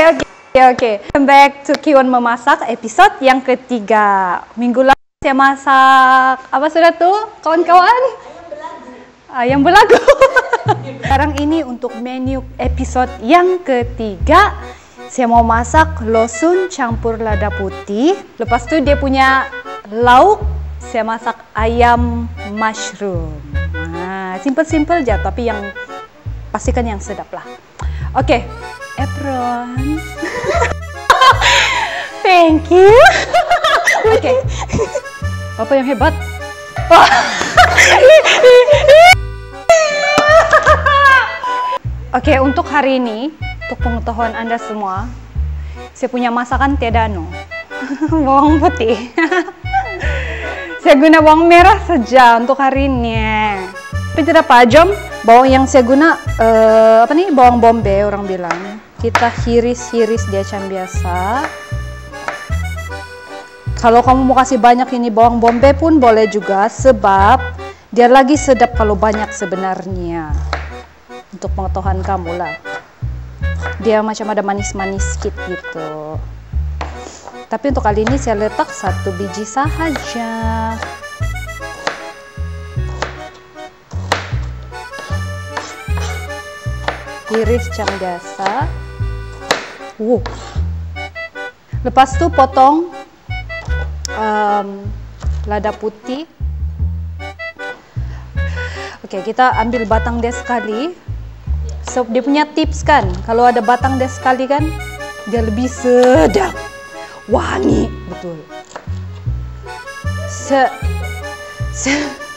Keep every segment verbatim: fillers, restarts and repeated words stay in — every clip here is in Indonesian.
oke oke oke. Welcome back to Kiwon Memasak episode yang ketiga. Minggu lalu saya masak apa sudah tuh kawan-kawan? Ayam belagu. Sekarang ini untuk menu episode yang ketiga, saya mau masak losun campur lada putih. Lepas itu dia punya lauk, saya masak ayam mushroom. Nah, simple-simple aja, tapi yang pastikan yang sedap lah. Oke, okay. Apron. Thank you. Oke. Okay. Apa yang hebat? Oke, okay, untuk hari ini, untuk pengetahuan Anda semua, saya punya masakan tiadano. Bawang putih. Saya guna bawang merah saja untuk hari ini. Tapi tidak pajam, bawang yang saya guna uh, apa nih? Bawang bombay orang bilang. Kita hiris-hiris dia macam biasa. Kalau kamu mau kasih banyak ini bawang bombay pun boleh juga, sebab dia lagi sedap kalau banyak sebenarnya. Untuk pengetahuan kamu lah, dia macam ada manis-manis sedikit gitu. Tapi untuk kali ini saya letak satu biji sahaja. Iris macam biasa. Wow. Lepas itu potong um, lada putih. Oke, kita ambil batang dia sekali. So, dia punya tips kan, kalau ada batang dia sekali kan, dia lebih sedap, wangi, betul. Se, se.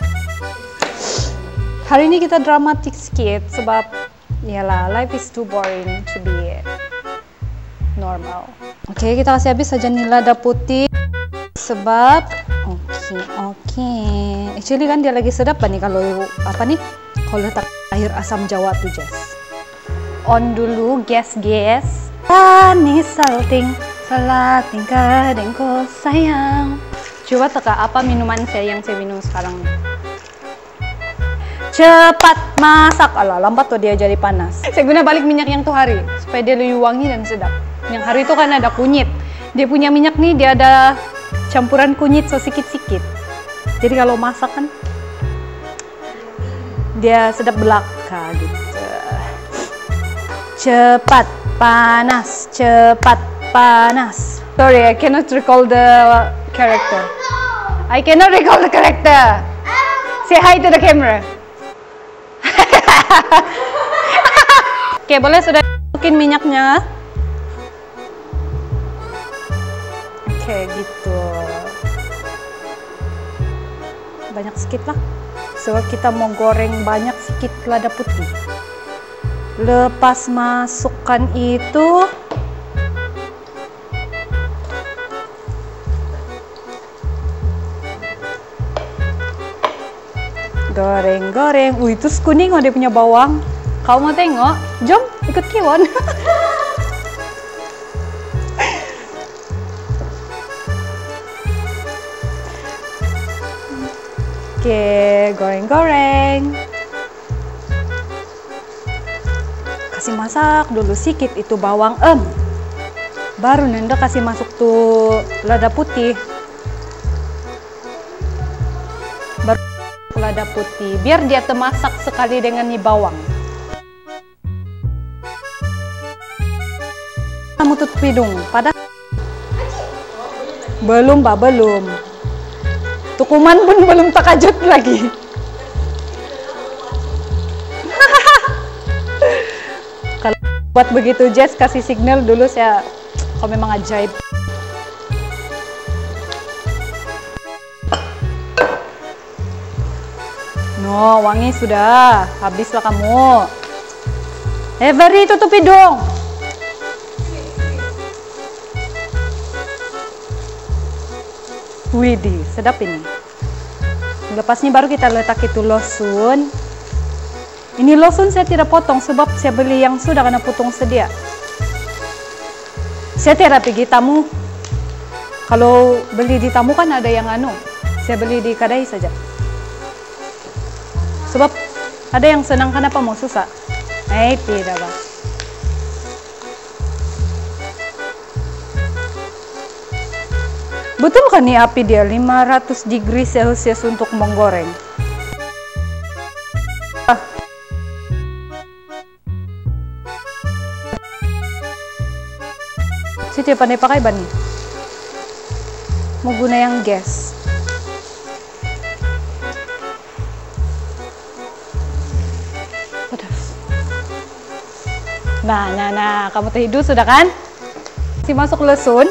Hari ini kita dramatik sedikit, sebab yalah, life is too boring to be normal. Oke, kita kasih habis saja nih lada putih, sebab oke okay, oke. Okay. Actually kan dia lagi sedap nih kalau apa nih, kalau letak air asam Jawa tuh Jess. On dulu, gas gas. Panis salting, salating kadengko sayang. Coba teka apa minuman saya yang saya minum sekarang. Cepat masak. Alah, lambat tuh dia jadi panas. Saya guna balik minyak yang tuh hari supaya dia lebih wangi dan sedap. Yang hari itu kan ada kunyit. Dia punya minyak nih, dia ada campuran kunyit so sikit-sikit. Jadi kalau masak kan dia sedap belaka gitu. Cepat panas, cepat panas. Sorry, I cannot recall the character. I cannot recall the character. Say hi to the camera. Oke, okay, boleh sudah masukin minyaknya. Oke, okay, gitu. Banyak sedikit lah. Sebab kita mau goreng banyak sedikit lada putih. Lepas masukkan itu, goreng-goreng. Wih, itu kuning, oh dia punya bawang. Kau mau tengok? Jom, ikut Kiwon. Oke, goreng-goreng. Kasih masak dulu sedikit itu bawang em. Baru nenda kasih masuk tuh lada putih. Baru lada putih, biar dia termasak sekali dengan nih bawang. Kamu tutup hidung, pada belum, Pak, belum. Tukuman pun belum terkajut lagi. Kalau buat begitu Jess kasih signal dulu, saya kau memang ajaib. No, wangi sudah, habislah kamu. Eh, Bari, tutup hidung. Widih, sedap ini. Lepasnya baru kita letak itu losun. Ini losun saya tidak potong sebab saya beli yang sudah kena potong sedia. Saya tidak pergi tamu. Kalau beli di tamu kan ada yang anu. Saya beli di kedai saja. Sebab ada yang senang, kenapa mau susah? Eh, tidak, Bang. Betul kan nih api dia lima ratus degree Celcius untuk menggoreng. Ah. Siti pandai pakai ban nih. Mau guna yang gas. Pedas. Nah, nah, nah, kamu terhidup sudah kan? Si masuk lehsun.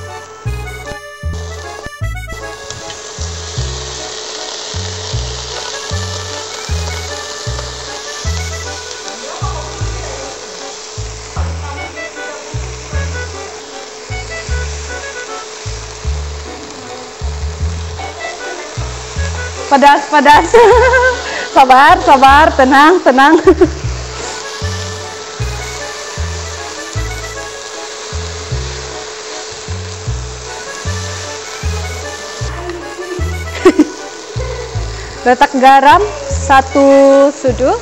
Pedas, pedas. Sabar, sabar, tenang, tenang. Letak garam satu sudu,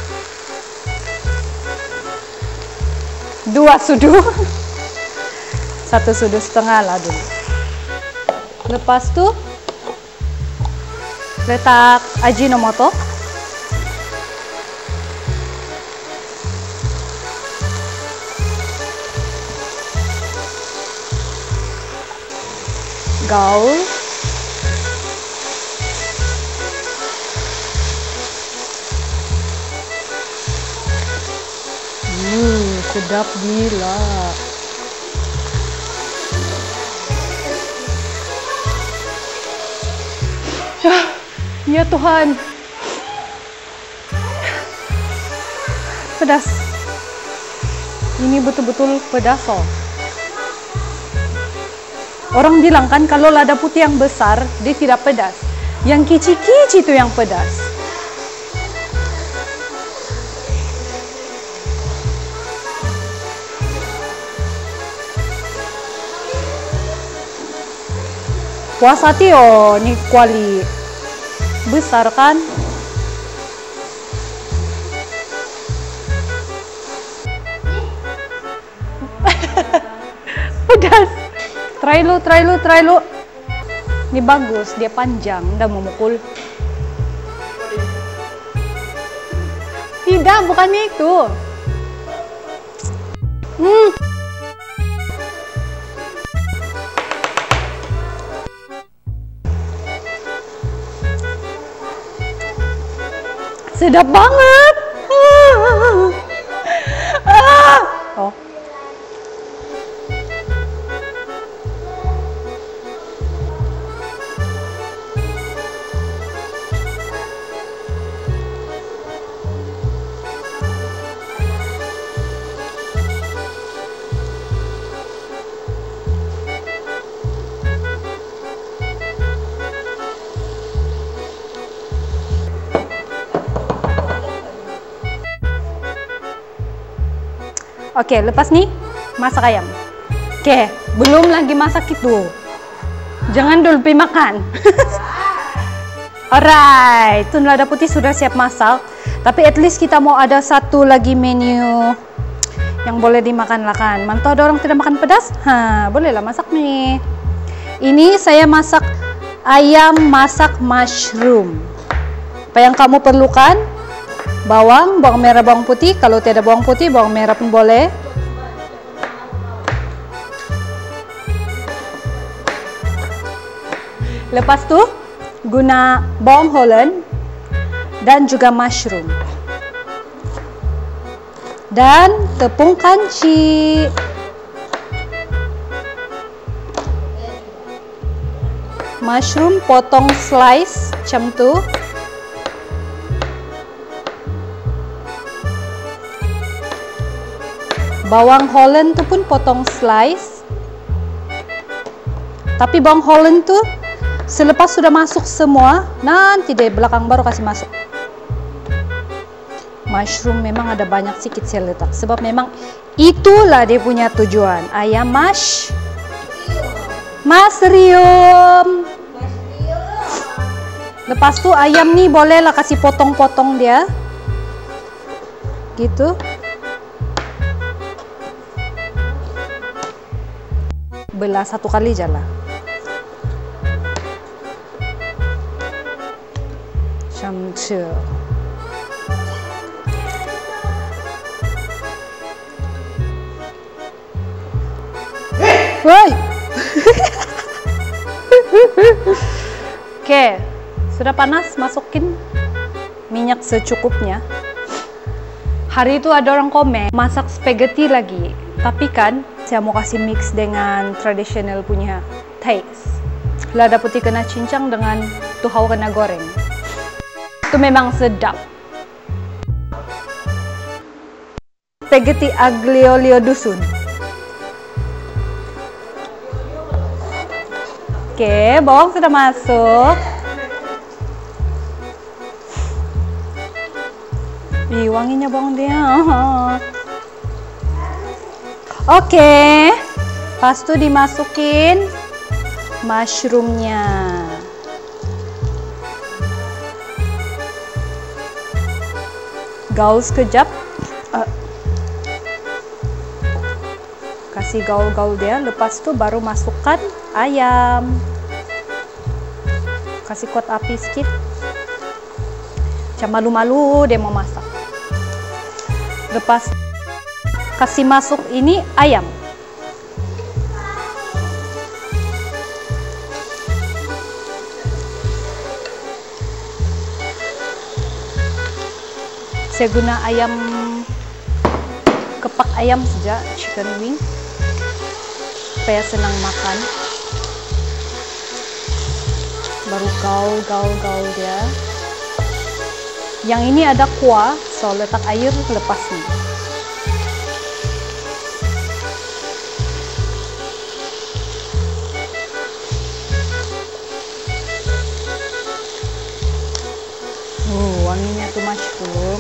dua sudu, satu sudu setengah lah dulu. Lepas tuh letak Ajinomoto, gaul, hmm, sedap gila. Ya Tuhan, pedas. Ini betul-betul pedas oh. Orang bilang kan kalau lada putih yang besar dia tidak pedas, yang kici-kici itu yang pedas. Puas hati oh, nih kuali besar kan? Pedas. Try lu, try lu, try lu. Ini bagus, dia panjang, udah memukul. Tidak, bukan itu. Hmm. Sedap banget. Ah. Oh. Oke, lepas nih masak ayam. Oke, belum lagi masak itu. Jangan dulu pergi makan. Alright, itu lada putih sudah siap masak. Tapi at least kita mau ada satu lagi menu yang boleh dimakan lah kan. Mantau ada orang tidak makan pedas? Hah, bolehlah masak nih. Ini saya masak ayam masak mushroom. Apa yang kamu perlukan? Bawang, bawang merah, bawang putih. Kalau tidak bawang putih, bawang merah pun boleh. Lepas tuh guna bawang Holland dan juga mushroom. Dan tepung kanci. Mushroom potong slice macam tuh. Bawang Holland tuh pun potong slice. Tapi bawang Holland tuh selepas sudah masuk semua, nanti deh belakang baru kasih masuk. Mushroom memang ada banyak sedikit saya letak, sebab memang itulah dia punya tujuan. Ayam mash, mushroom. Lepas tuh ayam nih bolehlah kasih potong-potong dia, gitu. Belah satu kali aja lah. macam tu. Woi. Oke, sudah panas, masukin minyak secukupnya. Hari itu ada orang komen, masak spaghetti lagi. Tapi kan, saya mau kasih mix dengan tradisional punya taste. Lada putih kena cincang dengan tuhau kena goreng. Itu memang sedap. Spaghetti aglio olio dusun. Oke, bawang sudah masuk. Ih, wanginya bawang dia. Oke, pas itu dimasukin mushroomnya. Gaul sekejap. Uh, kasih gaul-gaul dia. Lepas itu baru masukkan ayam. Kasih kuat api sedikit. Macam malu-malu dia mau masak. Lepas kasih masuk ini ayam. Saya guna ayam kepak ayam saja, chicken wing, supaya senang makan. Baru gaul gaul gaul dia. Yang ini ada kuah, so letak air lepas nih. Oh, wanginya tuh mushroom.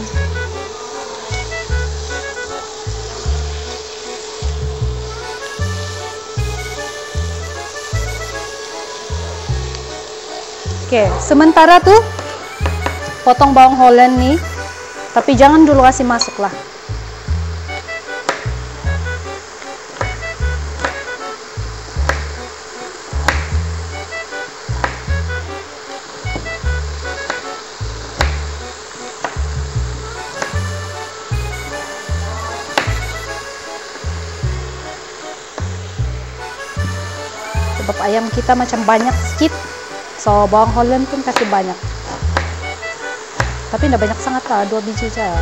Oke, sementara tuh potong bawang Holland nih, tapi jangan dulu kasih masuk lah. Sebab ayam kita macam banyak sedikit, so bawang Holland pun kasih banyak. Tapi tidak banyak sangat lah, dua biji saja.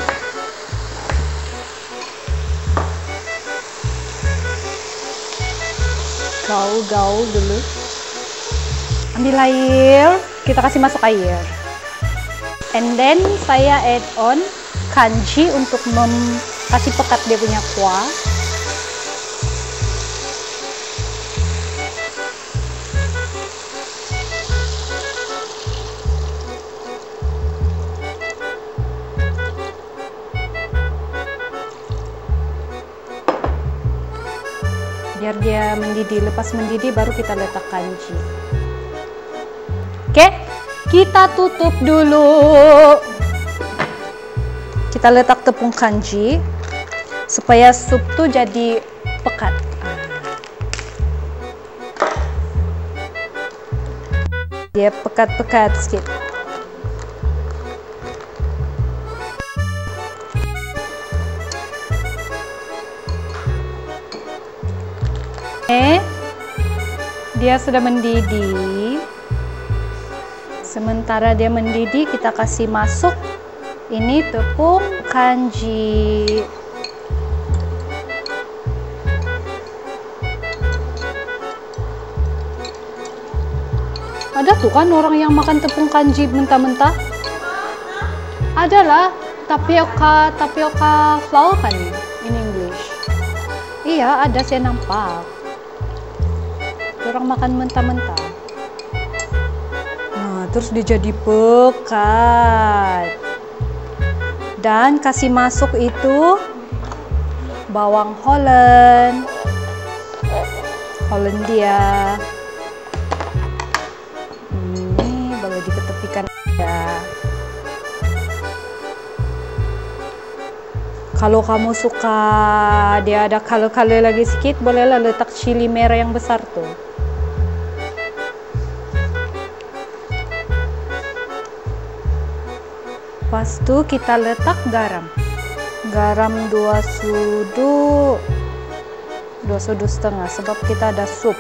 Gaul-gaul dulu. Ambil air, kita kasih masuk air. And then saya add on kanji untuk kasih pekat dia punya kuah. Biar dia mendidih. Lepas mendidih baru kita letak kanji. Oke, kita tutup dulu. Kita letak tepung kanji supaya sup tuh jadi pekat. Dia pekat-pekat sedikit. Eh, dia sudah mendidih. Sementara dia mendidih, kita kasih masuk ini tepung kanji. Ada tuh kan orang yang makan tepung kanji mentah-mentah. Adalah tapioka, tapioka flour kan in English. Iya, ada, saya nampak. Orang makan mentah-mentah. Nah, terus dia jadi pekat. Dan kasih masuk itu bawang Holland. Hollandia. Ini boleh diketepikan ya. Kalau kamu suka dia ada color-color lagi sedikit, bolehlah letak chili merah yang besar tuh. Lepas itu kita letak garam. Garam dua sudu, dua sudu setengah sebab kita ada sup.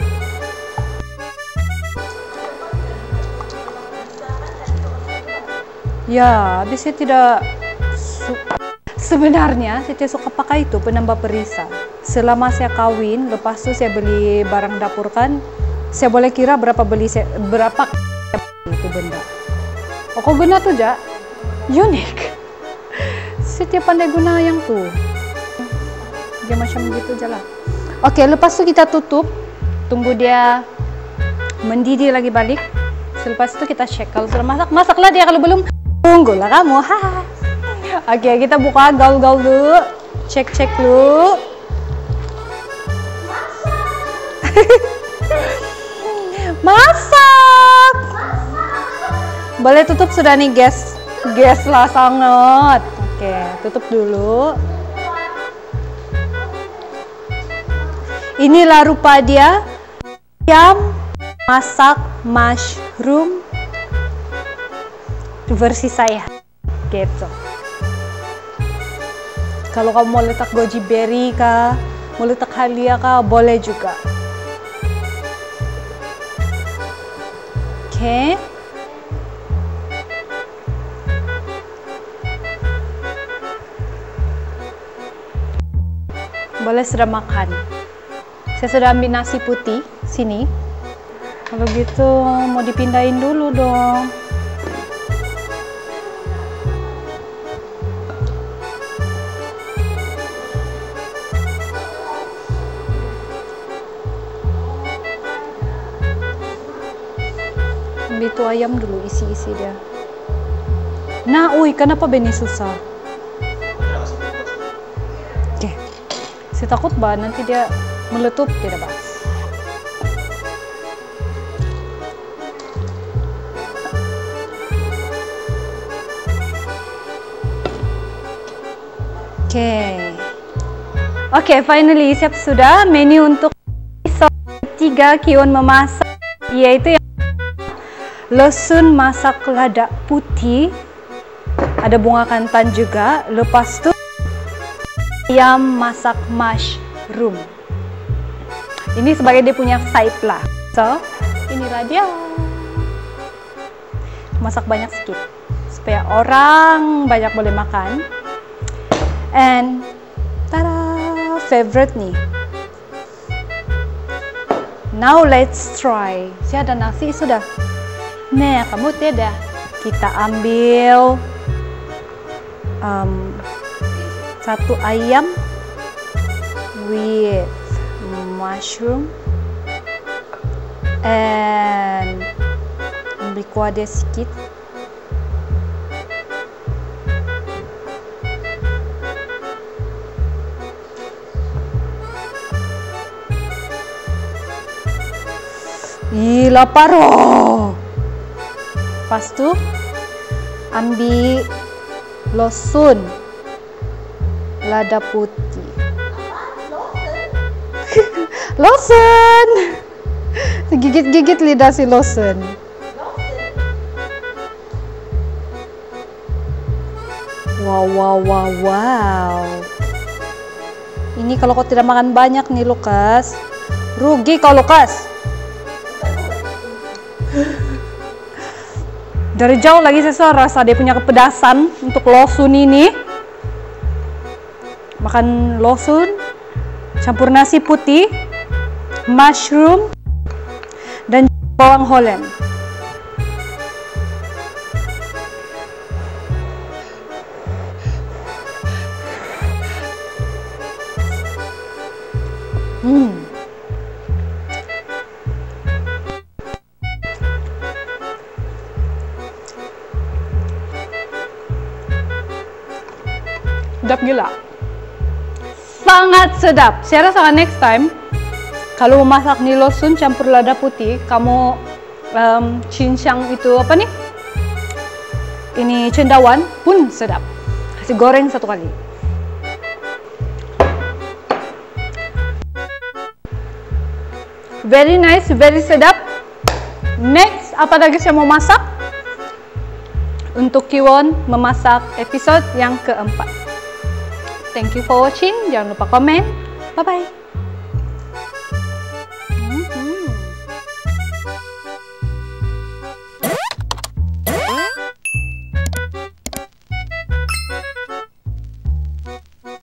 Ya, habis saya tidak sebenarnya saya tidak suka pakai itu penambah perisa. Selama saya kawin, lepas itu saya beli barang dapur kan, saya boleh kira berapa beli saya, berapa itu benda. Oh, kok guna tuh, Ja? Unik. Saya tidak pandai guna yang tuh. Dia macam gitu aja lah. Oke, lepas itu kita tutup, tunggu dia mendidih lagi balik. Selepas itu kita cek kalau sudah masak, masaklah dia. Kalau belum, tunggulah kamu. Haha. Oke, kita buka gaul-gaul dulu, cek-cek dulu. Masak. Boleh tutup sudah nih, guys. Gas lah sangat. Oke, tutup dulu. Inilah rupa dia, ayam masak mushroom versi saya. Gitu. Kalau kamu mau letak goji berry kah, mau letak halia kah, boleh juga. Oke. Okay. Boleh sudah makan. Saya sudah ambil nasi putih sini. Kalau gitu mau dipindahin dulu dong. Ambil itu ayam dulu, isi-isi dia. Nah, ui, kenapa Benny susah? Oke. Saya takut bah nanti dia meletup, tidak bah. Oke. Okay. Oke, okay, finally siap sudah menu untuk episode tiga Kiwon memasak, yaitu yang lezun masak lada putih, ada bunga kantan juga, lepas itu ayam masak mushroom. Ini sebagai dia punya side lah. So, inilah dia. Masak banyak sedikit supaya orang banyak boleh makan. And tada, favorite nih. Now let's try. Saya ada nasi sudah. Nah, kamu tidak. Kita ambil um, satu ayam with mushroom and ambil kuah dia sedikit. Ih, lapar oh. Pas tu ambil lezun lada putih. Lezun. Gigit-gigit lidah si lezun. Wow, wow, wow, wow. Ini kalau kau tidak makan banyak nih, Lukas. Rugi kau, Lukas. Dari jauh lagi saya sudah rasa dia punya kepedasan untuk lezun ini. Makan lezun, campur nasi putih, mushroom, dan bawang Holland. Hmm. Sedap gila. Sangat sedap. Saya rasa next time kalau mau masak nih lezun campur lada putih, kamu um, cincang itu apa nih? Ini cendawan pun sedap. Kasih goreng satu kali. Very nice, very sedap. Next, apa lagi saya mau masak? untuk Kiwon memasak episode yang keempat. Thank you for watching. Jangan lupa komen. Bye bye.